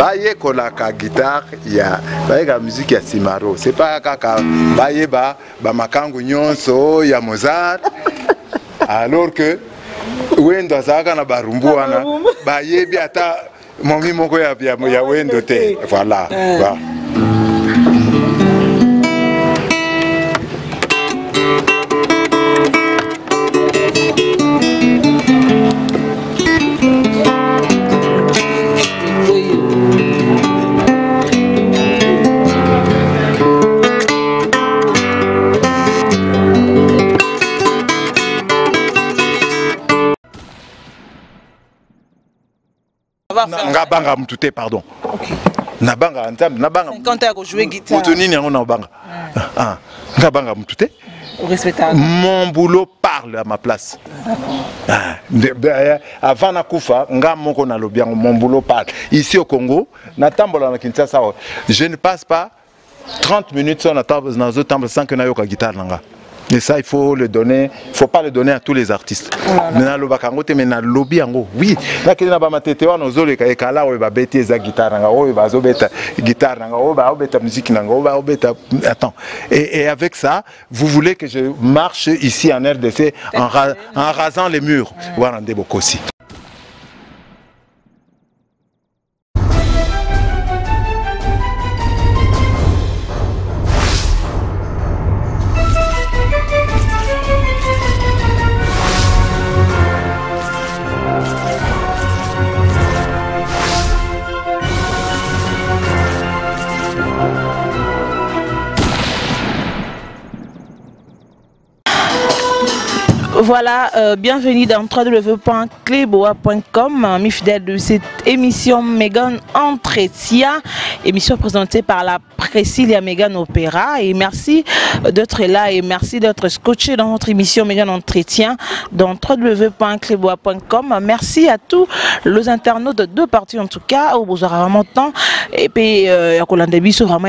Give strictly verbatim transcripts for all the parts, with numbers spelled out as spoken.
baye kolaka guitare ya baye ka musique ya Simaro c'est pas kaka baye ba ba makangu nyonso ya Mozart alors que wendo azaka na barumbu wana baye bi ata mongi moko ya ya wendo te voilà voilà. Nabanga mutute pardon. Nabanga ensemble nabanga. Quand tu as joué guitare. Mutuni ni ngona banga. Ah, nabanga mutute. Respectable. Mon boulot parle à ma place. Ah, avant na kufa nga moko na lobi mon boulot parle. Ici au Congo, na tambola na Kinshasa, je ne passe pas trente minutes sur la table dans un temple sans que na yoka guitare nanga. Et ça, il faut le donner, il ne faut pas le donner à tous les artistes. Mais dans le bakangote, mais dans le lobby, oui. Là, qu'il y a ma tête, on a les kala, on va bêter la guitare, on va bêter guitare, on va bêter musique, on va bêter. Attends. Et, et avec ça, vous voulez que je marche ici en R D C en, ra en rasant les murs. Voilà, on beaucoup aussi. Voilà, euh, bienvenue dans w w w point cleboa point com, mes fidèles de cette émission Megan Entretien, émission présentée par la Priscilla Megan Opéra. Et merci d'être là et merci d'être scotché dans notre émission Megan Entretien dans w w w point cleboa point com. Merci à tous les internautes de deux parties en tout cas, où vous aurez vraiment temps. Et puis, il y a vraiment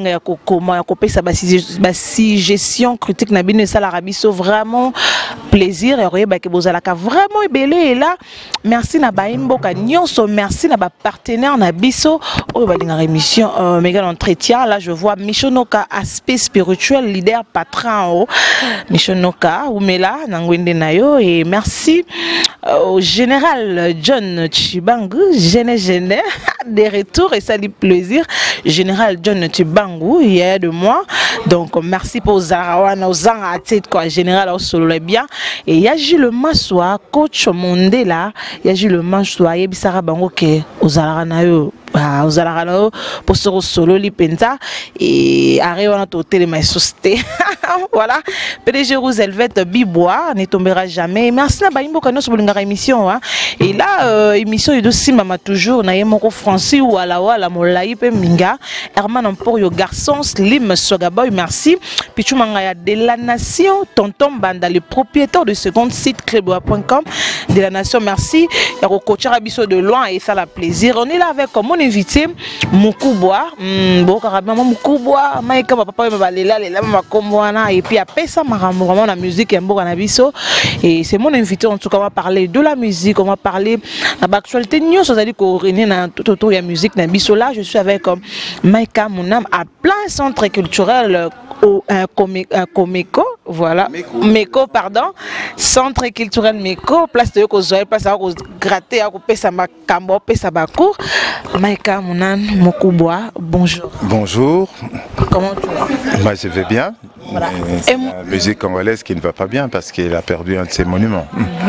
une gestion critique, vraiment plaisir et que vous allez vraiment ébélé et là merci na baimboka nyonso merci na ba partenaire na biso au ba dinga émission Megan Entretien. Là je vois Michonoka aspect spirituel leader patron Michonoka Oumela nangwende nayo et merci au général John Chibangu gene gene des retours et ça dit plaisir général John Chibangu il y a de moi donc merci pour Zarawana Ozanga à tête quoi général au solo bien. Et il y a Gilles Massoua, coach Mondela, il y a Gilles Massoua, il y a Bissara Bango qui aux Alaranayo, aux Alaranayo, pour se solo lipenta et arrive à notre télémaïsosté. Voilà, P D G Rouselvet Bibois, ne tombera jamais. Merci à Baimbo Kano sur la émission. Et là, émission est aussi maman toujours, na yemoko Francis ou Alawa, la Molaï Minga, Herman Emporio Garçon, Slim Sogaboy, merci. Pichou Mangaya de la Nation, Tonton Banda, le propriétaire de ce compte site cleboa point com de la Nation, merci. Il y a coach Arabiso de loin et ça la plaisir. On est là avec mon invité, Moukoubois. Bon, carrément, Moukoubois, Maïka, papa, Mabalela, les lames, Makomboana, et puis après ça, vraiment la musique et Mboganabiso. Et c'est mon invité, en tout cas, on va parler de la musique, on va parler de l'actualité. Nous, on a dit qu'on est tout autour de la musique, Nabiso. Là, je suis avec Maïka Mounam à plein centre culturel. Au un Comeco, voilà, Meko, pardon, centre culturel Meko, place de Yokozoé, place à gratter, à couper sa macambo, sa bakour. Maïka Mounan Moukoubois, bonjour. Bonjour. Comment tu vas? Moi je vais bien. Voilà. C'est la musique congolaise qui ne va pas bien parce qu'elle a perdu un de ses monuments.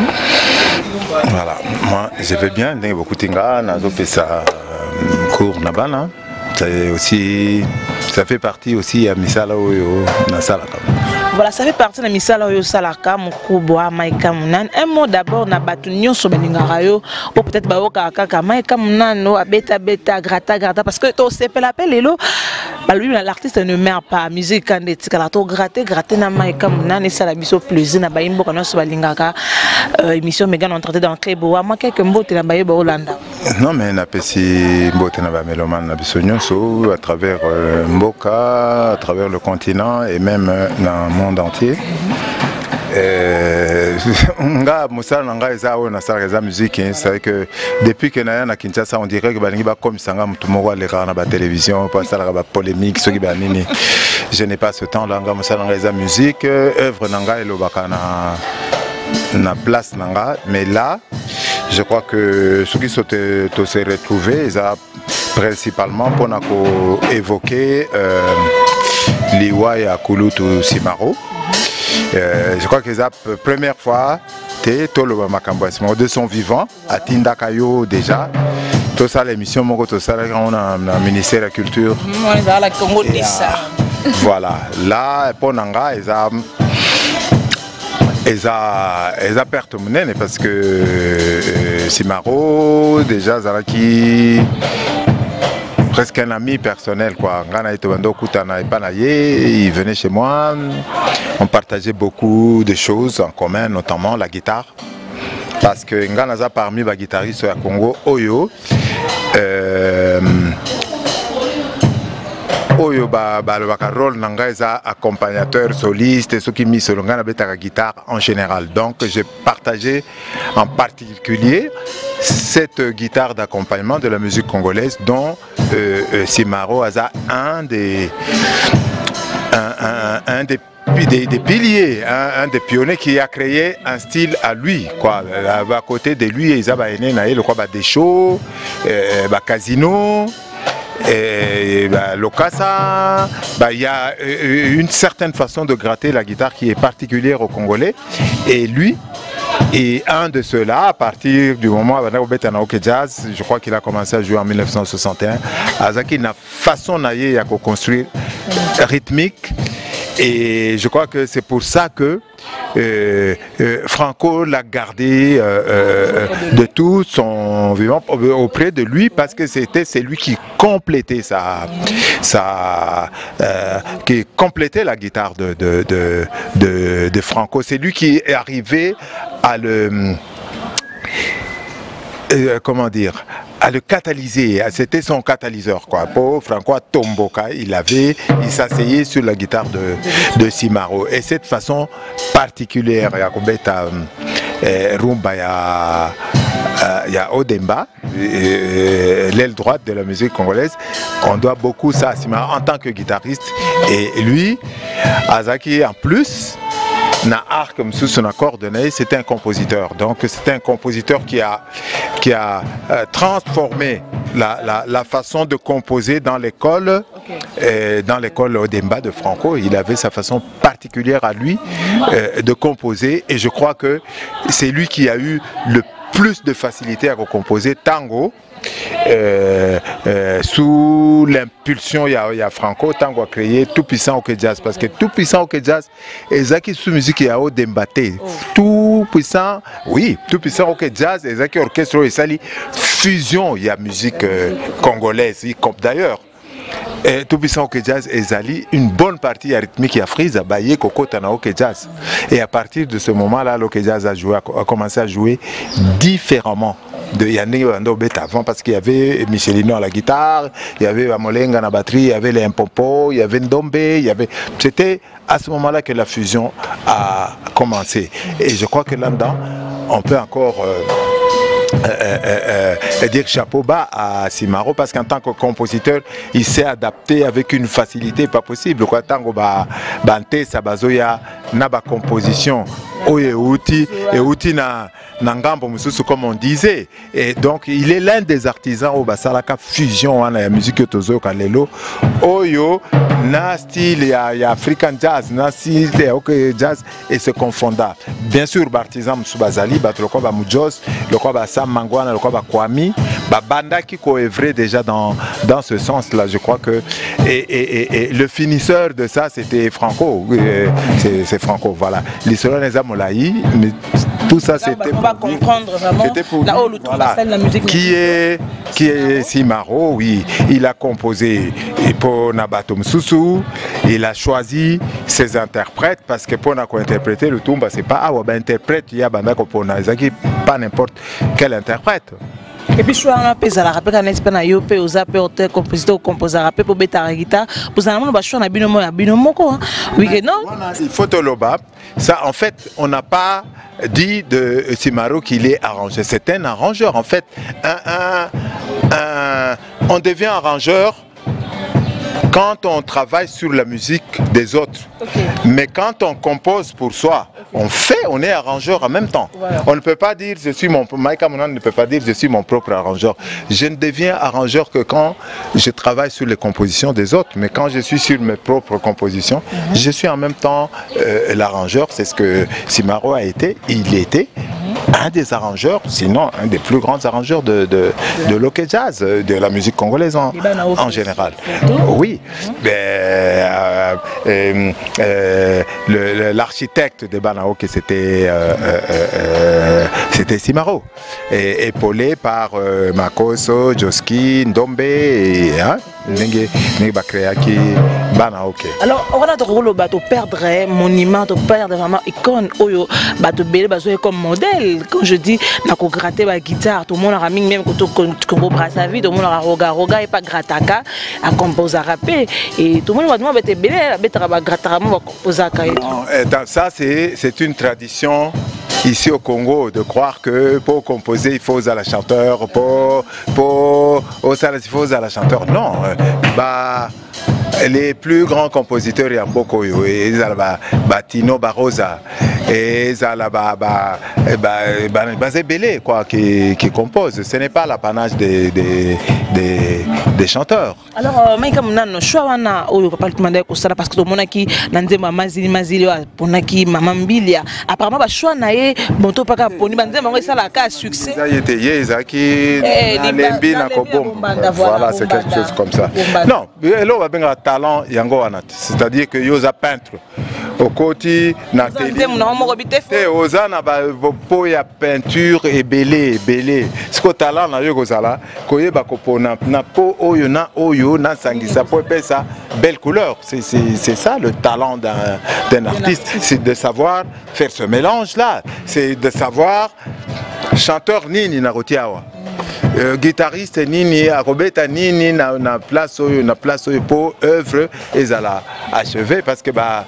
Mm-hmm. Voilà, moi je vais bien. Il y a beaucoup de choses ça court là-bas. C'est aussi, ça fait partie aussi à Misala Oyo, Nasalaka. Voilà, ça fait partie de Misala Oyo Salaka, Moukoubois, Maïka Mounan. Un mot d'abord, na batunyo sur Beningarayo, ou peut-être Baoka Kaka, Maïka Mounan, no, beta beta, grata grata, parce que tu sais, l'appel et l'eau, lui, l'artiste ne meurt pas, musique, quand tu as gratter, gratter, na Maïka Mounan, et ça la biso plaisir, na Baimbo, quand on se balingaka, émission Megan Entretien dans Cleboa, moi, quelques mots, tu n'as pas eu Holanda. Non, mais na pesi mbote na ba meloman na biso nyonso à travers euh, Mboka, à travers le continent et même euh, dans le monde entier. Euh, nga musala nanga eza o na sala eza musique, c'est vrai que depuis que na na Kinshasa on dirait que balingi ba comme sanga mutu moko aleka na ba télévision pas sala ba polémique ce qui ba nini. Je n'ai pas ce temps là nga musala nanga eza musique, œuvre nanga elobaka na na place nanga, mais là je crois que ceux qui sont tous se retrouver ils a principalement pour évoquer euh, Liwa et Akulutu Simaro. Euh, je crois que c'est la première fois que Tolo Makambo de son vivant à Tindakayo déjà. Tout ça l'émission mon tout ça on a le ministère de la culture. On est à la Congo de ça. Voilà, là pour Nanga ils a ils a ils a perdu monnaie parce que euh, Simaro déjà Zaraki presque un ami personnel quoi. Il venait chez moi, on partageait beaucoup de choses en commun, notamment la guitare. Parce que Nganaza parmi les guitaristes au Congo, Oyo, euh, Oyo ba ba le rôle Nangaza accompagnateur soliste et ceux qui mis sur le Ngana la guitare en général. Donc j'ai partagé en particulier cette guitare d'accompagnement de la musique congolaise dont euh, euh, Simaro a un des un, un, un des Des, des piliers, un, un des pionniers qui a créé un style à lui, quoi. À côté de lui, il y a le quoi, des shows, euh, bah, casino, et bah, l'Okasa. Bah, il y a une certaine façon de gratter la guitare qui est particulière aux Congolais. Et lui, et un de ceux-là, à partir du moment où il a jazz, je crois qu'il a commencé à jouer en mille neuf cent soixante et un, Azaki n'a façon de construire rythmique. Et je crois que c'est pour ça que euh, euh, Franco l'a gardé euh, euh, de tout son vivant auprès de lui parce que c'était c'est lui qui complétait sa, sa euh, qui complétait la guitare de, de, de, de, de Franco. C'est lui qui est arrivé à le euh, comment dire à le catalyser, c'était son catalyseur quoi. Pour Franco Tomboka, il avait, il s'asseyait sur la guitare de, de Simaro et cette façon particulière, il y a Kobeta Rumba, il y a Odemba, l'aile droite de la musique congolaise, on doit beaucoup ça à Simaro en tant que guitariste et lui, Azaki en plus. Na art comme sous son coordonné, c'était un compositeur. Donc c'était un compositeur qui a, qui a euh, transformé la, la, la façon de composer dans l'école, okay. Dans l'école Odemba de Franco. Il avait sa façon particulière à lui euh, de composer et je crois que c'est lui qui a eu le plus de facilité à composer tango. Euh, euh, sous l'impulsion il y, y a Franco Tango a créé Tout Puissant Oké Jazz parce que Tout Puissant Oké Jazz et Zaki sous musique il y a Odembaté oh. Tout Puissant oui Tout Puissant Oké Jazz et Zaki orchestre et sali fusion il y a musique euh, congolaise d'ailleurs et Tout Puissant Oké Jazz et Zali une bonne partie rythmique et frise à Baye Koko Tana Oké Jazz et à partir de ce moment là l'Oké Jazz a, joué, a commencé à jouer différemment de Yannick Wandobet avant parce qu'il y avait Michelino à la guitare, il y avait Amolenga à la batterie, il y avait les Mpompo, il y avait Ndombe, il y avait... C'était à ce moment-là que la fusion a commencé. Et je crois que là-dedans, on peut encore... Euh, Euh, euh, euh, dire chapeau bas à Simaro parce qu'en tant que compositeur il s'est adapté avec une facilité pas possible quoi tango ba bante sabazoya na ba composition oye outi et outi na nangambo mususu comme on disait et donc il est l'un des artisans au basalaka fusion na ya musique tozo kalelo oyo na style ya, ya African jazz na style ya okay jazz et se confondant bien sûr artisan musubazali batroko ba mujos le quoi ba Sam Mangwana le quoi ba Kwami ba banda qui coœuvrait déjà dans dans ce sens là je crois que et, et, et, et le finisseur de ça c'était Franco c'est Franco voilà l'histoire des Amolaï mais tout ça c'était on va comprendre vraiment là où le voilà. La musique qui est qui est Simaro oui il a composé pour Nabato Msusu il a choisi ses interprètes parce que pour interpréter le tumba c'est pas ah ouais ben interprète il y a banda pour Nazaki pas n'importe quel interprète Et puis choix on a pesa la rapper quand espèce na yo pe aux appels auteur compositeur ou composeur rapper pour beta la guitare pour ça on va choix na bino mo ya bino moko oui que non il faut te loba ça en fait on n'a pas dit de Simaro qu'il est arrangé, c'est un arrangeur en fait un, un, un, on devient arrangeur quand on travaille sur la musique des autres. Okay. Mais quand on compose pour soi, okay. on fait, on est arrangeur en même temps. Voilà. On ne peut pas dire, je suis mon, Mike Amonan ne peut pas dire, je suis mon propre arrangeur. Je ne deviens arrangeur que quand je travaille sur les compositions des autres. Mais quand je suis sur mes propres compositions, mm-hmm. je suis en même temps euh, l'arrangeur. C'est ce que Simaro a été, il était. Mm-hmm. Un des arrangeurs, sinon un des plus grands arrangeurs de, de, de l'Ok Jazz, de la musique congolaise en, en général. Oui, mais, euh, euh, euh, l'architecte de Banaoke, c'était euh, euh, euh, c'était Simaro, et, épaulé par euh, Makoso, Joski, Ndombe, et hein, Nenge, Nenge Bakreaki, Banaoke. Alors, on a de bateau perdre monument, de perdre vraiment icône, oyo, bateau belé, bateau comme modèle. Quand je dis, n'a qu'au gratter la guitare, tout le monde a mis même quand on brasse sa vie, tout le monde a roga, roga et pas grataka, à composer à rapper. Et tout le monde va demander, t'es belé, la bête à gratter, à composer à cahier. Ça, c'est une tradition ici au Congo de croire que pour composer, il faut à la chanteur, pour, pour, au il faut à la chanteur. Non, bah. Les plus grands compositeurs, il y a beaucoup, et Tino Barrosa, et Bazé Belé qui, qui compose. Ce n'est pas l'apanage des, des, des, des chanteurs. Alors, mais comme on a choix, on a demandé parce que tout le monde qui n'a pas mazili mazili, on a qui maman bilia. Apparemment, le choix n'a pas monté pas pour nous demander mais ça la cas succès. Ça y était hier, ça qui n'alembi na kobom. Voilà, c'est quelque chose comme ça. Non, hello, va bien talent yango anat. C'est-à-dire que yoza peintre. Au côté na télé. Et ozana ba po ya peinture et belé belé. Ce que talent na yo kozala, koye ba kopona na po oyo na oyo na sangisa po pesa belle couleur. C'est c'est ça le talent d'un d'un artiste, c'est de savoir faire ce mélange là, c'est de savoir chanteur nini na rotiawa. Euh, guitariste nini akobeta nini na na place oyo na place oyo pour œuvre ezala achevé parce que bah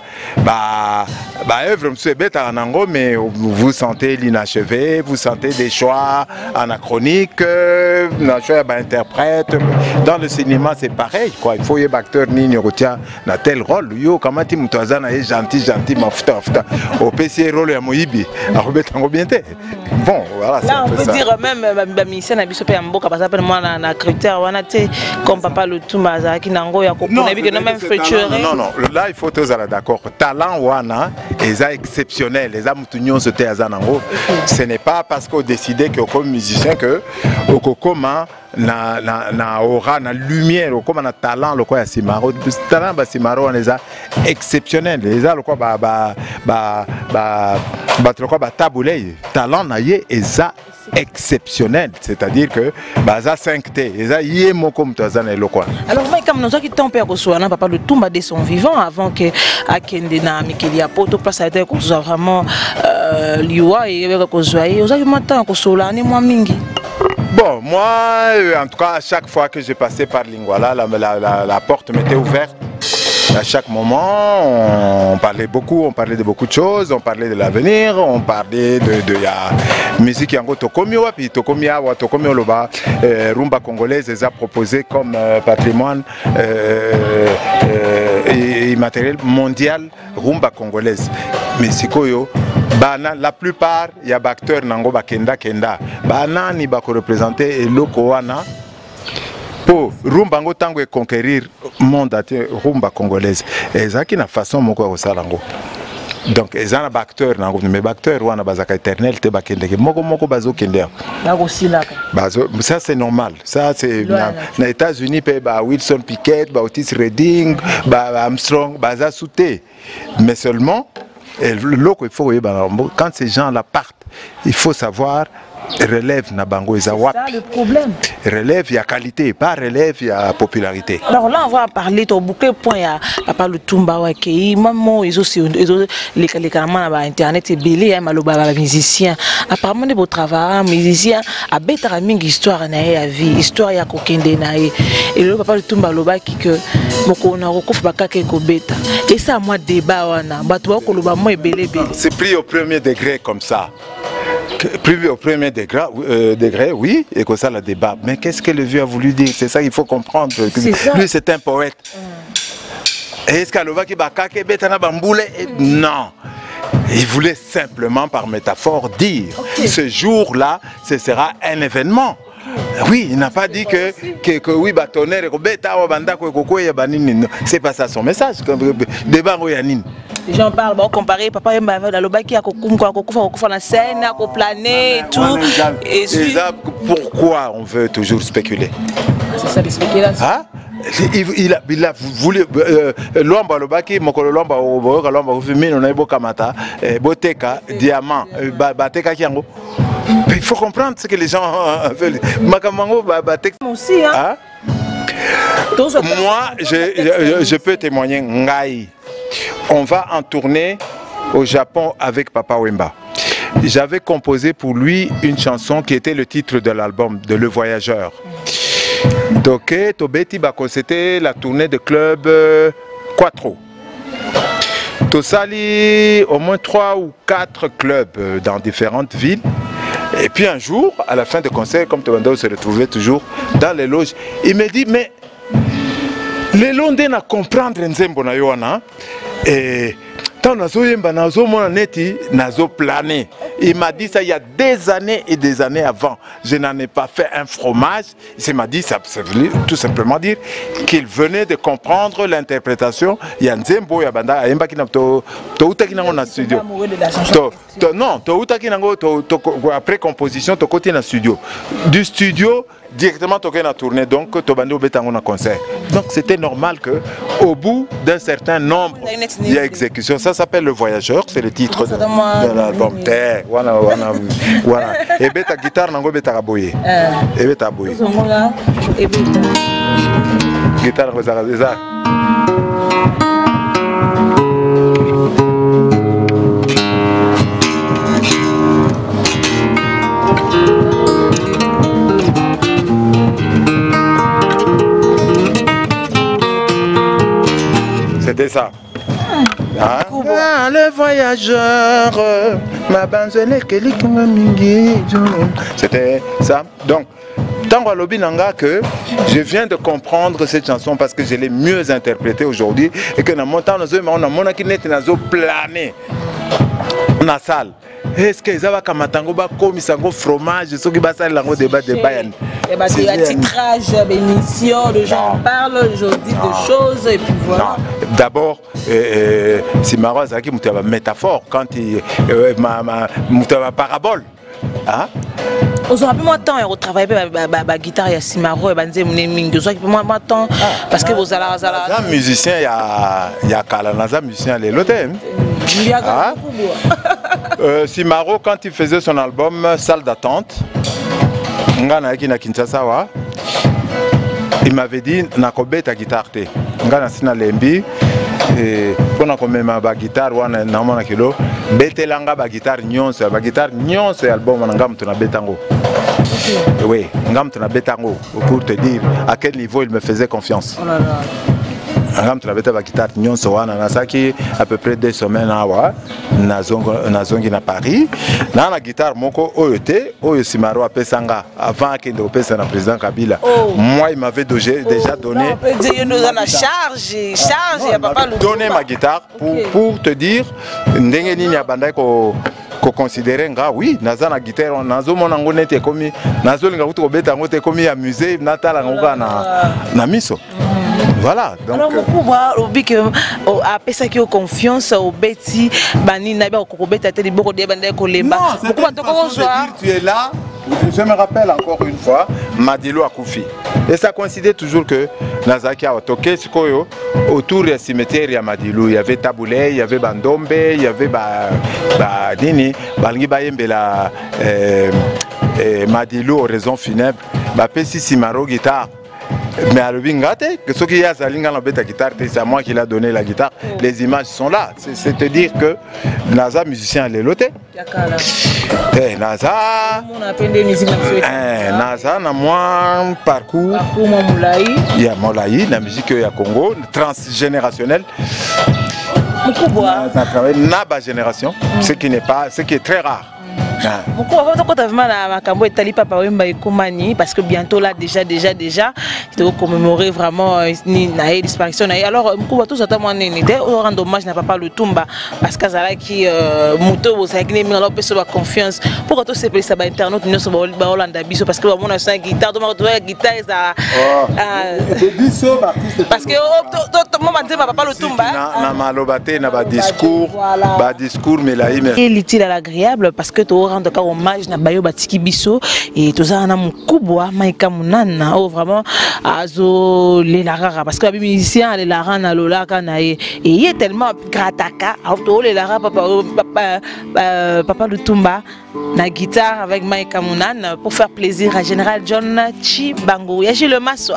bah bah œuvre monsieur beta nango mais vous sentez l'inachevé, vous sentez des choix anachroniques, euh, na choix bah interprète. Dans le cinéma c'est pareil quoi, il faut y acteur nini retient na tel rôle yo comment ti mutazana est gentil gentil mafuta mafuta au P C rôle ya moyibi akobeta ngo bien té. Bon voilà, là on peut ça. Dire même ba mission na biso pe mboka parce que moi na critère wana té comme papa le tumba za ki nango ya ko na bi que même feature. Non non, là il faut tous aller d'accord. Talent wana est exceptionnel, les amutunyo se té azanango. Ce n'est pas parce qu'on décidait que comme musicien que au kokoma na na na aura na lumière comme na talent le quoi ya Simaro talent ba Simaro on les a exceptionnel les a le quoi ba ba ba ba ba le quoi ba taboulé talent na yé eza exceptionnel, c'est-à-dire que baza cinq T eza yé moko mutazana le quoi. Alors moi comme nous qui ton père Kosoana papa le Tumba de son vivant avant que akende na Mikeli Apoto place a été vraiment euh liwa et Kosoaye oza matin Kosolani moi mingi. Bon, moi, en tout cas, à chaque fois que j'ai passé par Lingwala, la, la, la, la porte m'était ouverte. À chaque moment, on parlait beaucoup, on parlait de beaucoup de choses, on parlait de l'avenir, on parlait de, de la musique yango Tokomi, puis Tokomi Awa, Tokomi Oloba, euh, rumba congolaise, les a proposé comme euh, patrimoine euh, euh, immatériel mondial, rumba congolaise. Mais Sikoyo, Bana, la plupart, il y a des acteurs nango bakenda kenda. Bana ni bako représenter eloko wana pour rumba ngo tango e conquérir monde ate rumba congolaise. Ezaki na façon moko ko salango. Donc ezana ba acteur nango mais ba acteur wana bazaka éternel te bakende ke moko moko bazo kende. Bako silaka. Bazo ça c'est normal. Ça c'est na, na États-Unis pe ba Wilson Pickett, ba Otis Redding, ba Armstrong, baza souté. Mais seulement et le loco, il faut, quand ces gens-là partent, il faut savoir relève na bango eza wapi. C'est ça le problème. Relève, il y a qualité, pas relève, il y a popularité. Alors là, on va parler de beaucoup de points. Papa Lutumba, Wakei, maman, ils ont les caméras sur Internet, et belé, maloba, musicien. Apparemment, de beaux travail, musicien, à bête à mingi histoire nae à vie, histoire ya kokende nae. Et le papa Lutumba loba qui que moko na rokof baka ke ko beta. Et ça moi débat wana, bato ko loba mo belé belé. C'est pris au premier degré comme ça. Pris au premier degré, euh, degré, oui, et que ça le débat. Mais qu'est-ce que le vieux a voulu dire? C'est ça qu'il faut comprendre. Lui, c'est un poète. Mm. Est-ce qu'il Non. Il voulait simplement, par métaphore, dire okay. Ce jour-là, ce sera un événement. Oui, il n'a pas dit que, que, que oui, tonnerre, c'est pas ça son message. Débat Les gens parlent, bon, comparé, papa et maman, dans le bac, il y a la scène, il y a planer et tout. Et pourquoi on veut toujours spéculer? C'est ça, les spéculations. Hein? Il, il, a, il a voulu l'omba le baki mokolo l'omba oboka l'omba ofimino na ibo kamata boteka diamant bateka kiango. Il faut comprendre ce que les gens veulent. Makamango bateka aussi hein. Moi je, je, je peux témoigner ngai. On va en tournée au Japon avec Papa Wemba. J'avais composé pour lui une chanson qui était le titre de l'album de Le Voyageur. Donc, Tobeti Bako, c'était la tournée de club euh, Quattro. Tosali, au moins trois ou quatre clubs euh, dans différentes villes. Et puis un jour, à la fin du concert, comme Tobando se retrouvait toujours dans les loges, il me dit, mais les Londais n'a comprendre Nzembo na yoana et tant nazo yemba nazo mona neti nazo plané. Il m'a dit ça il y a des années et des années avant. Je n'en ai pas fait un fromage. Il m'a dit ça, ça veut tout simplement dire qu'il venait de comprendre l'interprétation. Il y a Nzembo, il y a Banda, il y a qui n'a to to utaki nango na studio. Non, to utaki nango to après composition to côté na studio. Du studio directement toqué na tournée donc to bando betango na concert. Donc c'était normal que au bout d'un certain nombre il y a exécution. Ça s'appelle Le Voyageur, c'est le titre de, de l'album. Voilà, voilà, voilà. Et beta guitare nango beta kaboye. Et beta boye. Guitare rozara ça. C'était ça. Ah, ah, le voyageur, ma banzele mingi. C'était ça. Donc, tant à l'obinanga que je viens de comprendre cette chanson parce que je l'ai mieux interprétée aujourd'hui et que dans mon temps, on a mon akinet nazo plané dans la salle. Est-ce que les gens ont comme un fromage, ceux qui ont un débat de Bayern? Il y a un titrage, d'émission, les gens parlent, je dis des choses et puis voilà. D'abord, euh, si Maro Zaki a une métaphore, quand il euh, ma, ma, ma parabole. Hein? Vous avez moins de temps à travailler la guitare, il y a Simaro et Banzé Mounéming. Vous avez moins de temps parce que vous allez à la. Musicien, il y a il y a Kalanaza, musicien, les lotem. Euh, Simaro, quand il faisait son album Salle d'attente, il m'avait dit Nakobe ta guitare te. Ngana sina lembi et pendant qu'on met ma guitare wana na mona kilo betelanga ba guitare nyonso ba guitare nyonso album na ngam tuna betango. Oui, ngam tuna betango pour te dire à quel niveau il me faisait confiance. Oh là là. Ngam tuna beta ba guitare nyonso wana na saki à peu près deux semaines awa na zongo na zongi na Paris. Na la guitare moko oyote oyo Simaro apesanga avant qu'il ne pese na président Kabila. Oh. Moi il m'avait déjà donné on peut dire nous en a chargé charge il y a pas le donné ma guitare pour okay. Pour te dire ndenge nini ya bandai ko ko considérer nga oui naza na guitare nazo mona ngone te komi nazo linga kuto beta ngote komi ya musée natala ngoka na na miso. Voilà. Donc, alors, beaucoup au bic après ça qui ont confiance au bêtis, bani na ba ko beta te liboko de bande ko lemba. Beaucoup de dire tu es là. Je me rappelle encore une fois Madilo Akoufi. Et ça coïncidait toujours que Nazaki a toqué autour du cimetière de Madilo. Il y avait Taboulé, il y avait Bandombe, il y avait ba ba nini, Balingi Bayembe la et Madilou raison funèbre ba pesi Simaro guitare. Mais à l'obingate, que ce qui y a la guitare, c'est moi qui l'a donné la guitare. Les images sont là. C'est-à-dire que Naza musicien est loté. Eh Naza. Eh Naza na moi parcours. Parcours Moulaï. Il y a Moulaï, la musique il y a Congo transgénérationnelle. Naba génération, ce qui n'est pas, ce qui est très rare. Pourquoi quand tu as vraiment la Macambo et Tali Papa Wemba et Komani parce que bientôt là déjà déjà déjà tu dois commémorer vraiment la disparition. Alors pourquoi tout ça t'a moins néné on rend hommage n'a pas le Tumba parce que ça là qui moto vous savez que alors peut se avoir confiance pourquoi tout c'est pas ça ba internaute nous sommes ba Hollanda biso parce que on a une guitare donc on guitare ça parce que moi je ne pas le Tumba na malobate na ba discours ba discours mais là il est agréable parce que tu rendre hommage na bayo batiki biso et tout ça na mukubwa Maika Munana oh vraiment azo les larara parce que les musiciens les larara na lolaka na et il est tellement grataka auto les larara papa papa papa Lutumba na guitare avec Maika Munana pour faire plaisir à Général John Chibango ya le Maswa.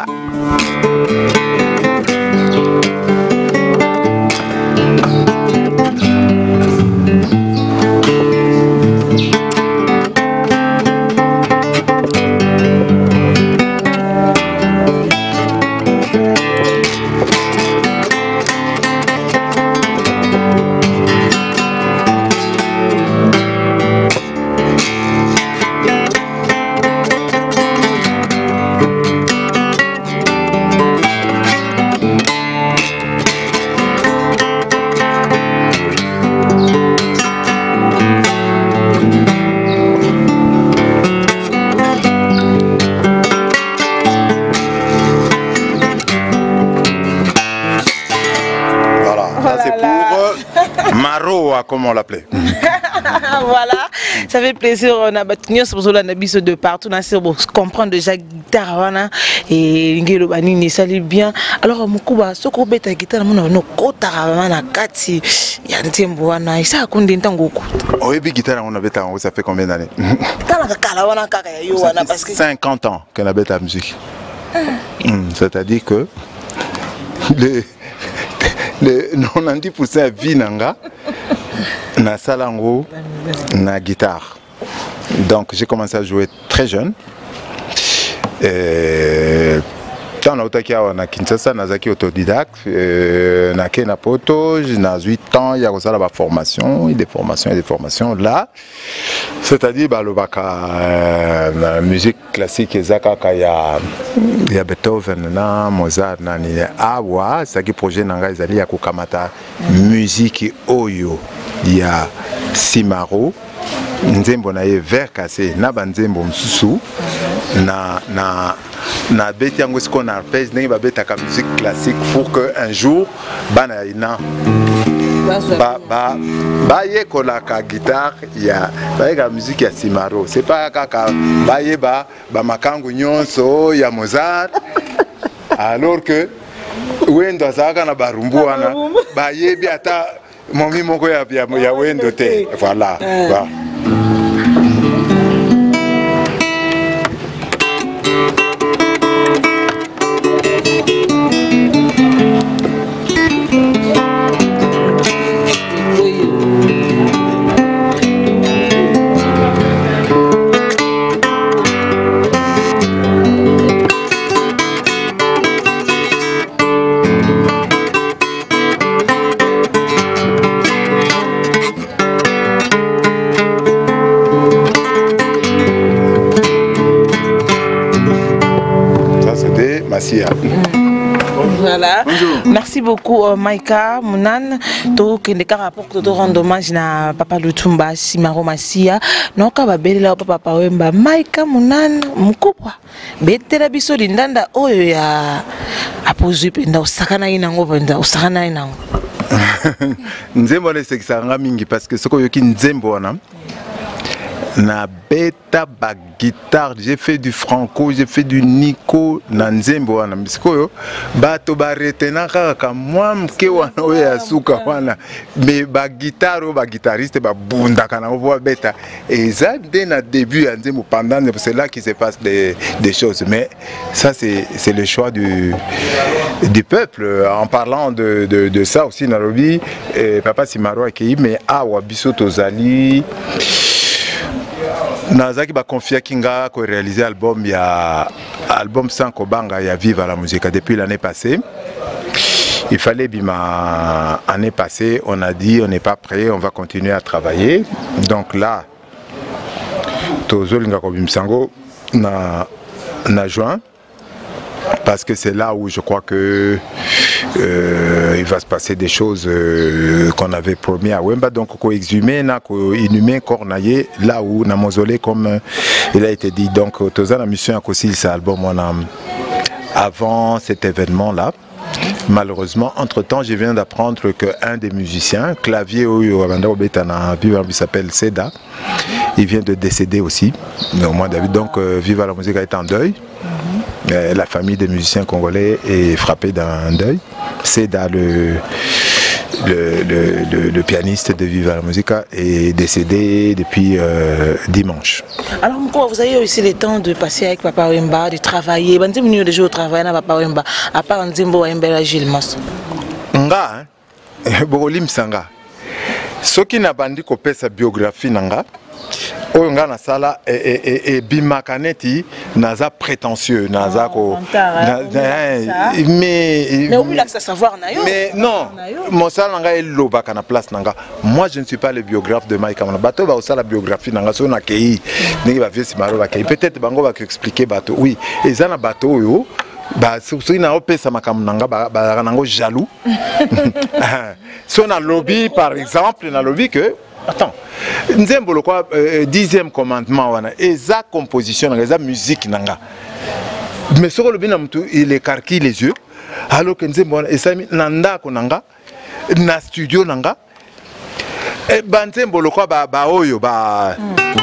Comme on l'appelait. Voilà, ça fait plaisir. On a battu de partout. On a comprendre déjà guitare et ngelo banini ça allait bien. Alors mukuba soko beta guitare mon no kota na kati ya ntembo wana isa kundi ntango ko. Oyebi guitare on a beta ça fait combien d'années? Kala kala wana kaka ya yo wana parce que cinquante ans qu'on a beta musique. C'est-à-dire que les le quatre-vingt-dix pour cent vie nanga na salango na guitare. Donc j'ai commencé à jouer très jeune. Et dans l'autokia na Kinshasa nazaki autodidacte na Kena Poto, j'ai huit ans, il y a aussi la formation, des formations et des formations là. C'est-à-dire bah le baka la musique classique ezaka kaya ya Beethoven na Mozart na ni awa c'est qui projet nanga ezali ya kukamata musique oyo ya Simaro nzembo na ye vers cassé na banzembo msusu na na na beti yango ce qu'on arpège ndenge ba betaka musique classique pour que un jour bana ina ba ba ba ye kolaka guitare ya ba ye musique ya Simaro c'est pas kaka ba ye ba ba makangu nyonso ya Mozart alors que wendo azaka na barumbu wana ba ye bi ata momi moko ya ya wendo te voilà voilà. Voilà. Bonjour. Merci beaucoup uh, Maika Munana to kendeka rapport to rendre hommage na papa Lutumba Simaro Masia noka babelela papa Wemba Maika Munana mukubwa betela biso lindanda oyo ya apozwi penda usakana inango penda usakana inango nzembo le sekisanga mingi parce que soko yoki nzembo wana na beta ba guitare, j'ai fait du franco, j'ai fait du nico na nzembo wana misikoyo bato ba retena kaka moi mke wana oya suka wana mais ba guitare ba guitariste ba bunda kana vo beta et ça dès na début à nzembo pendant c'est là qu'il se passe des des choses mais ça c'est c'est le choix du du peuple en parlant de de, de ça aussi Nairobi et papa Simaro akei mais awa biso tozali nazaki ba confier kinga ko réaliser album ya album sans kobanga ya Vive à la musique depuis l'année passée. Il fallait bima année passée, on a dit on n'est pas prêt, on va continuer à travailler. Donc là tozolinga ko bimsango na na juin parce que c'est là où je crois que Euh, il va se passer des choses euh, qu'on avait promis à Wemba, donc qu'on exhumé, qu'on inhumé, cornaillé, là où na mausolée comme euh, il a été dit. Donc Tozan a mission à Kossil, cet album on a, avant cet événement là. Malheureusement, entre temps, je viens d'apprendre qu'un des musiciens, clavier il s'appelle Seda, il vient de décéder aussi. Mais au moins David, donc euh, Vive à la musique est en deuil. Euh, la famille des musiciens congolais est frappée d'un deuil. Seda, le, le, le, le, le pianiste de Vive à la musique, est décédé depuis euh, dimanche. Alors, pourquoi vous avez aussi le temps de passer avec Papa Wemba, de travailler? Vous avez déjà au travail avec Papa Wemba, à part Nzembo Wemba Gilles Mas. Nga, Bolim Sanga. Ce qui n'a pas dit qu'on peut sa biographie, Nanga. Oyo nga na sala e e e bimakaneti naza prétentieux naza ko mais mais oublie que ça savoir na yo mais non mon sala nga eloba kana place nanga moi je ne suis pas le biographe de Mike Kamana bato ba osala biographie nanga so na kei ndenge ba vieux Simaro ba kei peut-être bango ba expliquer bato oui ezana bato oyo ba soki na opesa makambo nanga ba nango jaloux so na lobby par exemple na lobby que attends, Nzembo le quoi dixième commandement wana eza composition eza musique nanga. Mais sur le bina mtu il écarquille les yeux alors que Nzembo wana esami nanda ko nanga na studio nanga e ba Nzembo le quoi ba ba oyo ba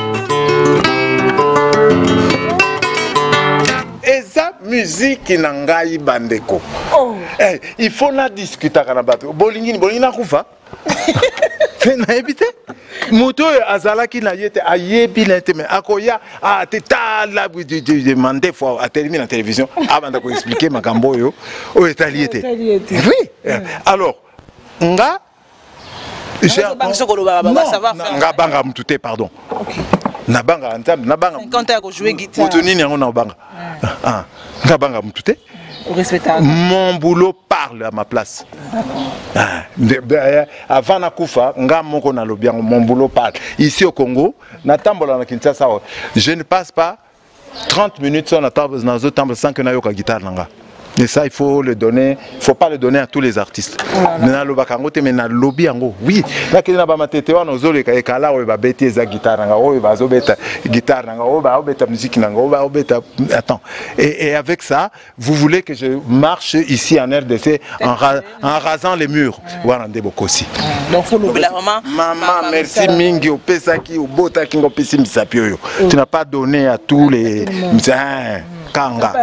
eza musique nanga ibandeko. Oh. Eh, il faut na discuter kana bato. Bolingi bolingi na kufa. Na ebite moto azalaki na yete ayebi na te mais akoya a te tala de demander fois à terminer la télévision avant de ko expliquer makambo yo o etaliete oui alors nga j'ai nga banga mutute pardon na banga ensemble na banga quand tu as joué guitare moto nini yango na banga ah nga banga mutute. Mon boulot parle à ma place. Ah, avant Nakoufa, mon boulot parle. Ici au Congo, je ne passe pas trente minutes sur la table sans que je guitare. Et ça, il faut le donner, il ne faut pas le donner à tous les artistes. Mais dans le bakangote, mais dans le lobby, oui. Là, il y a des gens qui ont des guitare, guitare, musique. Attends. Et, et avec ça, vous voulez que je marche ici en R D C en, ra en rasant les murs. Voilà, on beaucoup aussi. Donc, il faut l'oublier, maman. Maman, merci Mingi, au Pesaki, au Botaki, au Pessimissapio. Tu n'as pas donné à tous les. Kanga.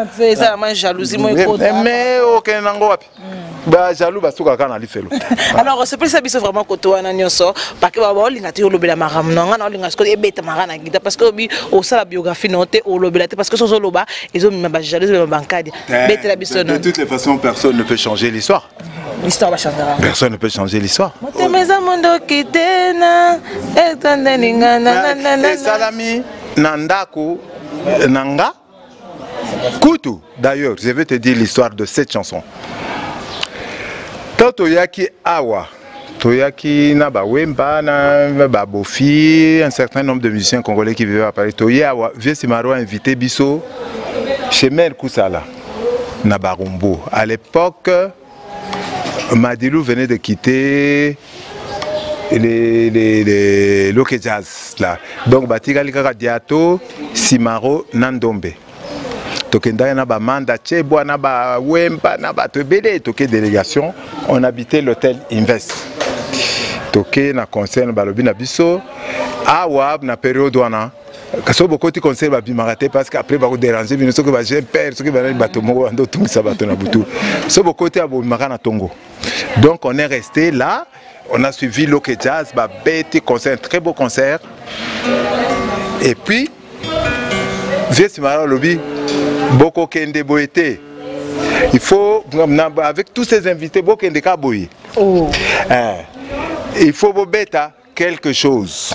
Mais ok nango wapi. Ba jaloux ba suka kana lifelo. Alors c'est plus ça biso vraiment koto wana nyonso parce que ba olinga te olobela maram non ngana olinga sko ebeta marana ngita parce que bi o sala biographie noté olobela te parce que sozo loba ezo mi ba jaloux ba bankadi betela biso non. De toutes les façons personne ne peut changer l'histoire. L'histoire va changer. Personne ne peut changer l'histoire. Motemeza mondo kitena etandelinga na na na. Salami nandako nanga Koutou, d'ailleurs, je vais te dire l'histoire de cette chanson. Toyaki Awa, Toyaki Naba Wemba, Naba Bofi, un certain nombre de musiciens congolais qui vivaient à Paris. Toye Awa, Vieux Simaro a invité Bisso chez Mère Koussala, Nabarumbo. À l'époque, Madilou venait de quitter les, les, les Loke Jazz. Là. Donc, Batigali Diato, Simaro, Nandombe. Tokenda na ba manda chebwa na ba wemba na ba tebele toke délégation on habitait l'hôtel Invest toke na concerne balobi na biso awa na période wana Kaso beaucoup de conseils va bimarater parce qu'après va vous déranger mais ce que va j'ai peur ce que va aller bateau mo ando tout ça bateau na butu so beaucoup de abo bimara na Tongo. Donc on est resté là, on a suivi Loke Jazz, bah bête concert, très beau concert. Et puis j'ai simara lobby beaucoup kende boité. Il faut avec tous ces invités beaucoup kende kaboyi. Oh. Hein. Il faut vous bêta quelque chose.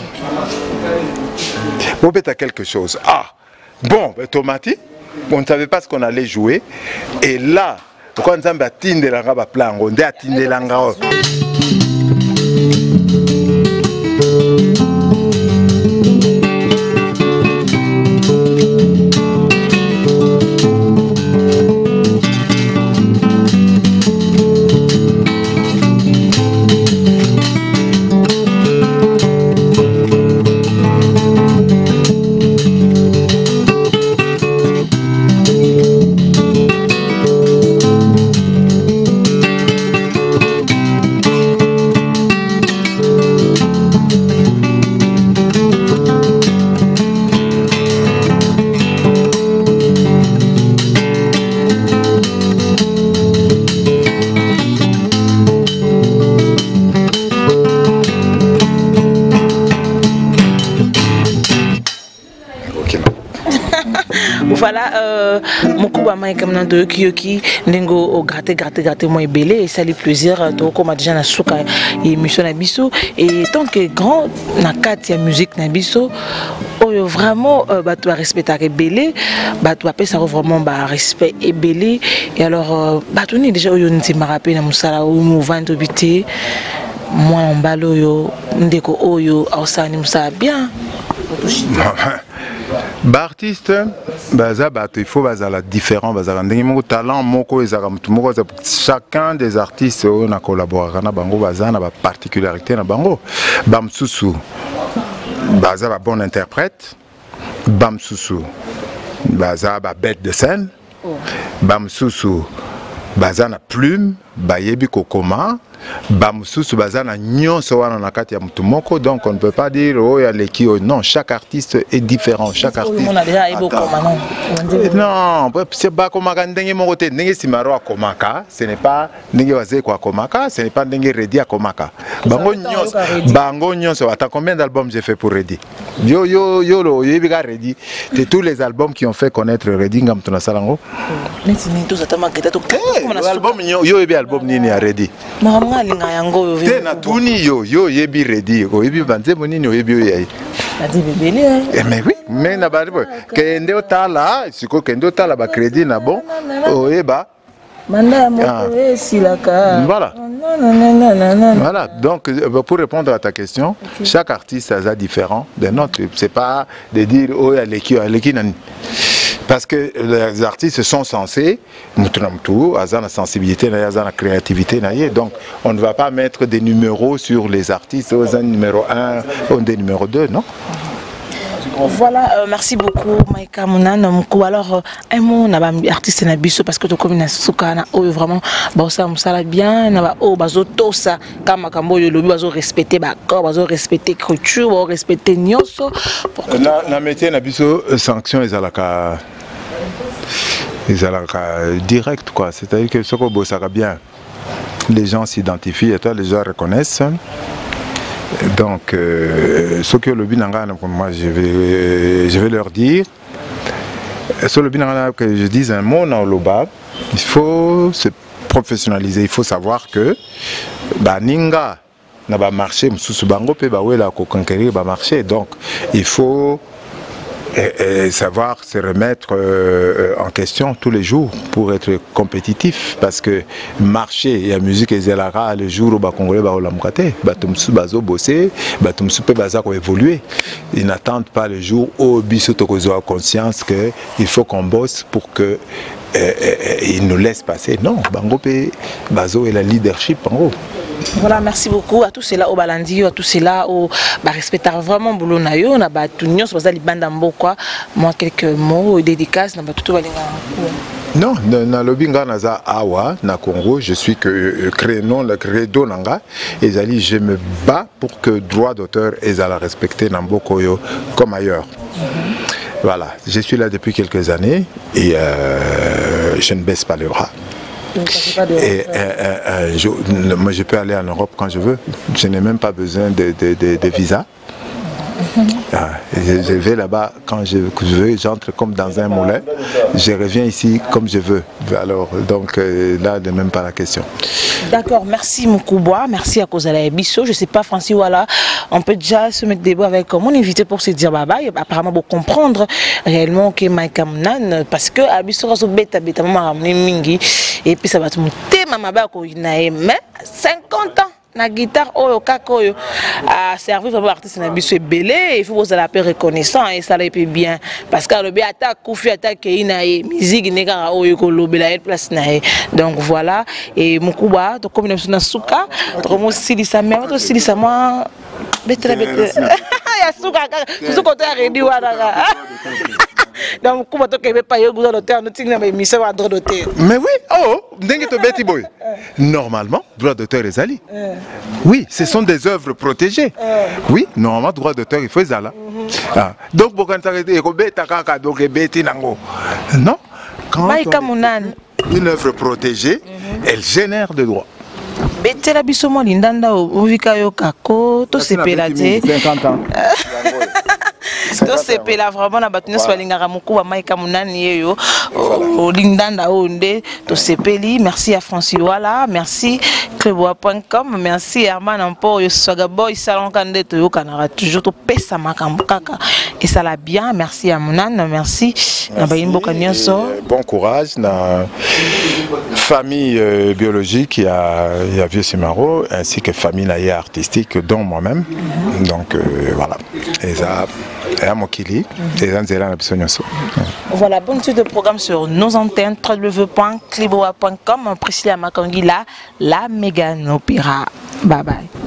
Vous bêta quelque chose. Ah, bon, Tomati, on ne savait pas ce qu'on allait jouer. Et là, quand on a tindé la raba plan, on a tindé la raba. Voilà, euh, mon coup à moi comme dans deux qui n'engo gratter gratter gratter moi belé et ça lui plaisir to comme déjà na souka et émission na biso et tant que grand na quatre ya musique na biso oh vraiment bah tu vas respecter belé bah tu vas ça vraiment bah respect et belé et alors bah tu ni déjà yo nti marape na musala ou mouvant obité moi en balo yo ndeko oyo ausani musala bien. Bah artiste, bah ça bah il faut bah ça la différent bah ça mon talent moko ezaka mutu moko chacun des artistes on a collaboré na bango bah ça na ba particularité na bango bam susu bah ça ba bon interprète bam susu bah ça ba bête de scène bam susu bah ça na plume bah yebi kokoma Bamsusu bazana nyonso wana na kati ya mutu moko, donc on ne peut pas dire oh ya leki oh non, chaque artiste est différent, chaque artiste. On a déjà ebo koma non. Non, c'est pas comme ndenge moko te ndenge simaro akomaka, ce n'est pas ndenge waze kwa komaka, ce n'est pas ndenge Redi akomaka. Bango nyonso, bango nyonso, attends combien d'albums j'ai fait pour Redi? Yo yo yo lo yebiga Redi, c'est tous les albums qui ont fait connaître Redi ngam tuna salango. Neti ni tous atama keta to. Album yo yo yebi album nini ya Redi? Linga yango te na tuni yo yo yebi Redi ko yebi banze monini yebi yo yayi adi bebele eh mais oui mais na ba kende otala siko kende otala ba crédit na bon oyeba manda moko esilaka voilà voilà donc pour répondre à ta question okay. Chaque artiste est différent de notre c'est pas de dire oh ya leki leki nani. Parce que les artistes sont censés, avoir la sensibilité, la créativité, donc on ne va pas mettre des numéros sur les artistes, un numéro un, un des numéro deux, non? Voilà, euh, merci beaucoup Maïka Mounane. Alors, un mot, on a un artiste na biso parce que tu comme na souka na oh vraiment bah ça me ça bien na ba oh bazo to ça comme kambo yo lobi bazo respecter ba corps bazo respecter culture bazo respecter nyonso na na métier na biso sanction ezalaka ezalaka direct quoi, c'est-à-dire que ce que bossaka bien les gens s'identifient et toi les gens reconnaissent. Donc, euh, ce que le binanga, moi je vais, je vais leur dire, sur le binanga que je dise un mot dans le bas, il faut se professionnaliser, il faut savoir que bah ninga n'a pas marché, msusu bango pe ba wela ko conquérir ba marché, donc il faut et, et savoir se remettre euh, en question tous les jours pour être compétitif, parce que marcher et la musique et zelara le jour où les Congolais ba olamukate batumsu bazo bosser batumsu pe baza ko évoluer, ils n'attendent pas le jour où biso tokozo a conscience que il faut qu'on bosse pour que euh, euh, ils nous laissent passer. Non, bango pe bazo et la leadership bango. Voilà, merci beaucoup à tous ceux-là au Balandi, à tous ceux-là au bah, respecter vraiment boulot na yo, na ba tout nyos, parce que les bandes quoi. Moi quelques mots dédicaces, na ba tout va Non, na lobinga naza awa na Congo, je suis que crénon le credo nanga et zali je me bats pour que droit d'auteur et à la respecter nambokoyo comme ailleurs. Mm-hmm. Voilà, je suis là depuis quelques années et euh, je ne baisse pas les bras. Pas de... Et, euh, euh, je, moi je peux aller en Europe quand je veux, je n'ai même pas besoin de, de, de, de visa. Ah, je, je vais là-bas quand je, je veux, j'entre comme dans un moulin, je reviens ici comme je veux. Alors, donc euh, là, n'est même pas la question. D'accord, merci Moukouba, merci à cause de la Bisso. Je ne sais pas, Francis, voilà, on peut déjà se mettre des mots avec mon invité pour se dire bye bye, apparemment pour comprendre réellement que Mike Amnan, parce que à Bisso, on bêta bêta maman mingi et puis ça va tout monter, maman ba ko mais cinquante ans. Na guitare oyo kakoyo a servi vraiment artiste na biso belé, il faut vous la paix reconnaissant et ça l'est bien parce que le bé attaque koufi attaque ina musique neka oyo ko lobela elle place na donc voilà et Moukouba to comme na suka to mo silisa mais to silisa moi betre betre ya suka suka ko ta redi wana donc comment tu peux pas y aller l'hôtel nous t'es mais mission à droit d'hôtel mais oui oh n'engue to beti boy normalement droit d'auteur les ali oui ce sont des œuvres protégées oui normalement droit d'auteur il faut ça là donc pour quand t'arrêter ko beta kaka donc beti nango non quand une œuvre protégée elle génère de droits. Betela biso mo lindanda ovika yo kako to sepela te cinquante ans. To sepela vraiment na batune swalingaka Moukouba Maïka Munani yeyo lindanda onde to sepeli. Merci à Francis Wala, merci Kleboa point com, merci Herman Ampo yo swaga boy salon kande to yo kanara toujours to pesa makambo kaka et ça l'a bien. Merci à Munan, merci na bayimbo kanyoso. Bon courage na famille euh, biologique, il y a, il y a Vieux Simaro, ainsi que famille naïe artistique, dont moi-même. Mm-hmm. Donc euh, voilà. Et ça, et à Mokili, et ça, c'est là la besoin. Voilà, bonne suite de programme sur nos antennes, w w w point cliboa point com, Priscilla Makangila, la Mégane Opéra. Bye bye.